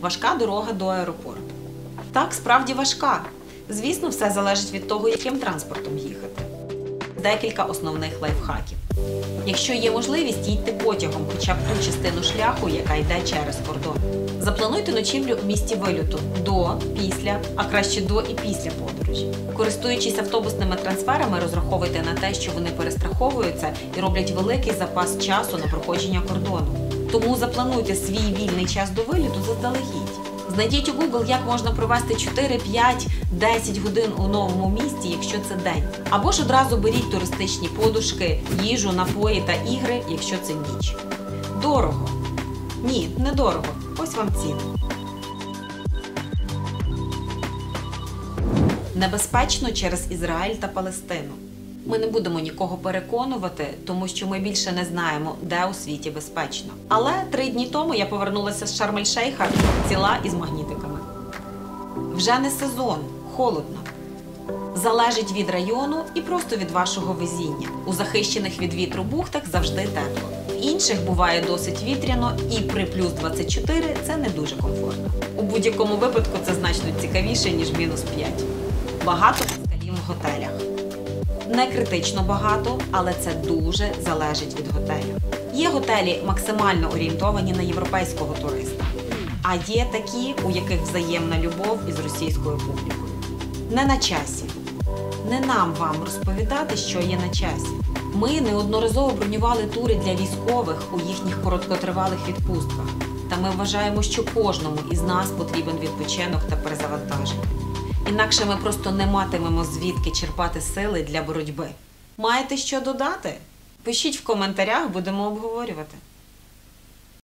Важка дорога до аеропорту. Так, справді важка. Звісно, все залежить від того, яким транспортом їхати. Декілька основних лайфхаків. Якщо є можливість, їдьте потягом хоча б ту частину шляху, яка йде через кордон. Заплануйте ночівлю в місті вильоту до, після, а краще до і після подорожі. Користуючись автобусними трансферами, розраховуйте на те, що вони перестраховуються і роблять великий запас часу на проходження кордону. Тому заплануйте свій вільний час до виліту заздалегідь. Знайдіть у Google, як можна провести 4, 5, 10 годин у новому місті, якщо це день. Або ж одразу беріть туристичні подушки, їжу, напої та ігри, якщо це ніч. Дорого. Ні, не дорого. Ось вам ціни. Небезпечно через Ізраїль та Палестину. Ми не будемо нікого переконувати, тому що ми більше не знаємо, де у світі безпечно. Але 3 дні тому я повернулася з Шарм-ель-Шейха ціла із магнітиками. Вже не сезон, холодно. Залежить від району і просто від вашого везіння. У захищених від вітру бухтах завжди тепло. В інших буває досить вітряно і при плюс 24 це не дуже комфортно. У будь-якому випадку це значно цікавіше, ніж мінус 5. Багато москалів в готелях. Не критично багато, але це дуже залежить від готелю. Є готелі максимально орієнтовані на європейського туриста, а є такі, у яких взаємна любов із російською публікою. Не на часі. Не нам вам розповідати, що є на часі. Ми неодноразово бронювали тури для військових у їхніх короткотривалих відпустках. Та ми вважаємо, що кожному із нас потрібен відпочинок та перезавантаження. Інакше ми просто не матимемо звідки черпати сили для боротьби. Маєте що додати? Пишіть в коментарях, будемо обговорювати.